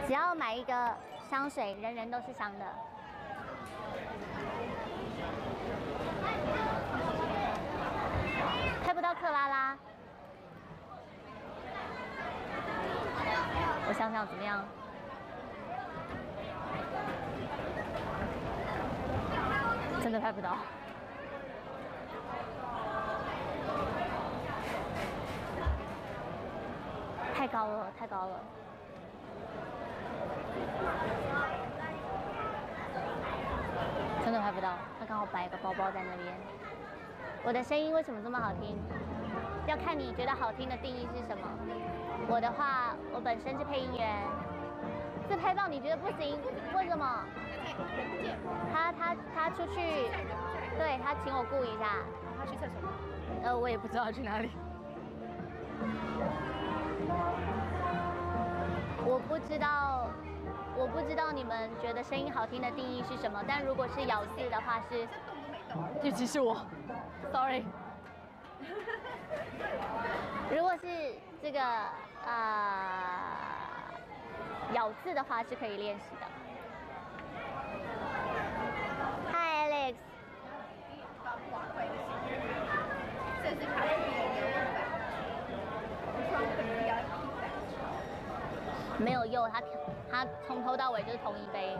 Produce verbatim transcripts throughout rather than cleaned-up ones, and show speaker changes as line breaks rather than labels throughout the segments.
只要买一个香水，人人都是香的。拍不到克拉拉，我想想怎么样？真的拍不到。 太高了，太高了！真的拍不到，他刚好摆一个包包在那边。我的声音为什么这么好听？要看你觉得好听的定义是什么。我的话，我本身是配音员，自拍到你觉得不行，为什么？他他他出去，对他请我顾一下。
他去厕所吗？
呃，我也不知道去哪里。 我不知道，我不知道你们觉得声音好听的定义是什么。但如果是咬字的话是，尤其是我 ，sorry。如果是这个啊、呃、咬字的话是可以练习的。Hi Alex。这是卡路里的牛奶。 没有柚，它它从头到尾就是同一杯。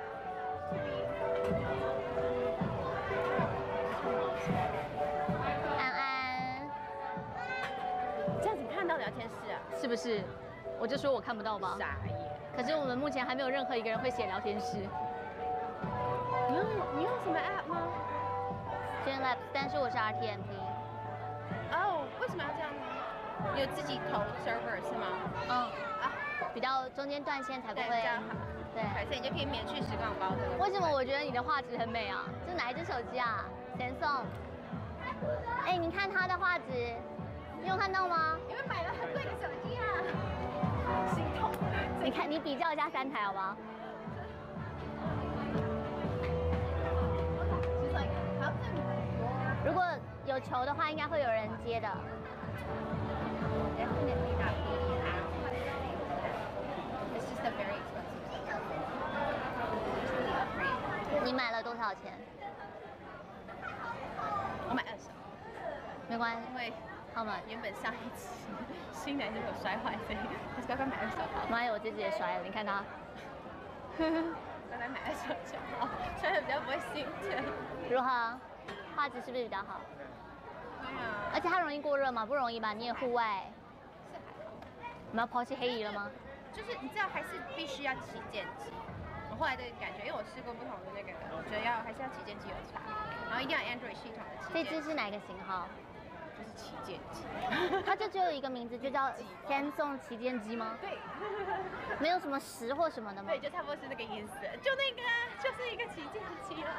安安，
这样子看到聊天室啊？
是不是？我就说我看不到吧。
傻眼。
可是我们目前还没有任何一个人会写聊天室。
你用你用什么 app 吗
？Streamlabs， 但是我是 R T M P。
哦，为什么要这样呢？你有自己投 server 是吗？
嗯啊。 比较中间断线才不会，
比较好。
对，
所以你就可以免去时光包的。
为什么我觉得你的画质很美啊？这是哪一只手机啊？神送。哎，你看它的画质，你有看到吗？
因为买了很贵的手机啊，心痛。
你看，你比较一下三台好不好？如果有球的话，应该会有人接的。 你买了多少钱？
我买二手，
没关系，
因为
好嘛，
原本上一次新的就有摔坏，所以还是乖乖买二手好。
妈呀，我这只也摔了，你看它。
乖乖买二手就好，摔的比较不会心疼。
如何？画质是不是比较好？
对啊。
而且它容易过热吗？不容易吧？你也户外。
是还好。
你们要抛弃黑蚁了吗？
就是你知道，还是必须要旗舰机。 我后来的感觉，因为我试过不同的那个，我觉得要还是要旗舰机有差，然后一定要 Android 系统的旗舰。
这支是哪个型号？
就是旗舰机。
它就只有一个名字，就叫Samsung旗舰机吗？
对。
没有什么十或什么的吗？
对，就差不多是那个意思，就那个啊，就是一个旗舰机啊。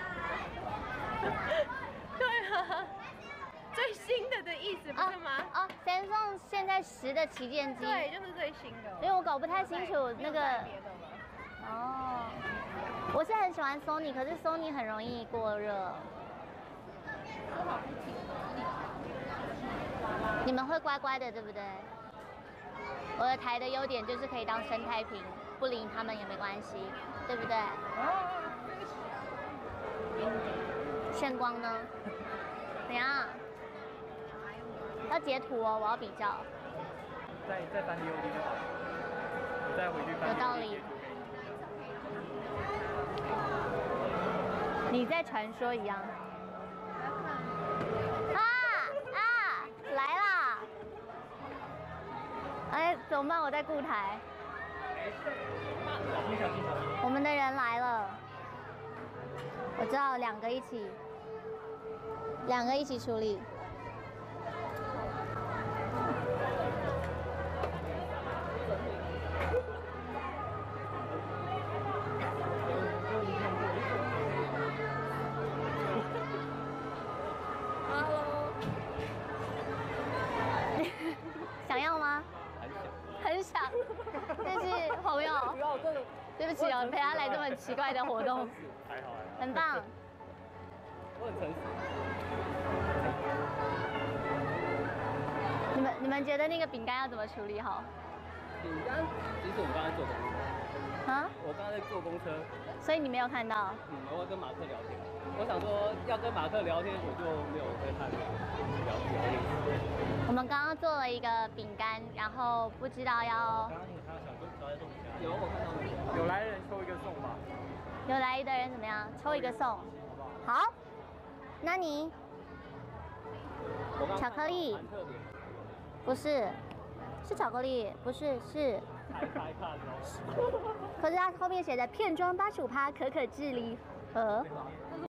对啊。最新的的意思不是吗？
啊 ，Samsung 现在十的旗舰机。
对，就是最新的。
因为我搞不太清楚那个。
别的了。
哦，我是很喜欢 Sony， 可是 Sony 很容易过热。你们会乖乖的，对不对？我的台的优点就是可以当生态瓶，不理他们也没关系，对不对？炫光呢？怎样？要截图哦，我要比较。
再再翻 D O D 就好，你再回去翻。
有道理。 你在传说一样。啊啊！来啦！哎，怎么办？我在顾台。我们的人来了。我知道，两个一起，两个一起处理。想要吗？很想，但是朋友，对不起哦，陪他来这么奇怪的活动，
还好，
很棒。
我很诚实。
你们你们觉得那个饼干要怎么处理好？
你刚刚其实我们刚才坐公车。
啊？
我刚刚在坐公车。
所以你没有看到？
嗯，我要跟马克聊天。我想说要跟马克聊天，我就没有跟他聊聊天。
我们刚刚做了一个饼干，然后不知道要。
刚刚你看到小哥早在送饼干。有，我看到了。有来的人抽一个送吧。
有来的人怎么样？抽一个送。好。那你？巧克力。
蛮特别。
不是，是巧克力，不是是。
拆开看哦。
可是它后面写的片装八十五趴可可脂梨盒。